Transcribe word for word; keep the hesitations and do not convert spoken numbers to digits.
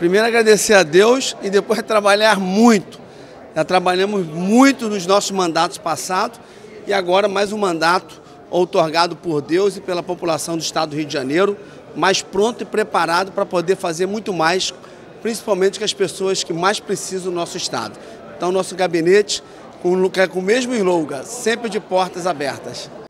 Primeiro agradecer a Deus e depois trabalhar muito. Já trabalhamos muito nos nossos mandatos passados e agora mais um mandato outorgado por Deus e pela população do estado do Rio de Janeiro, mais pronto e preparado para poder fazer muito mais, principalmente com as pessoas que mais precisam do nosso estado. Então, nosso gabinete com, com o mesmo slogan, sempre de portas abertas.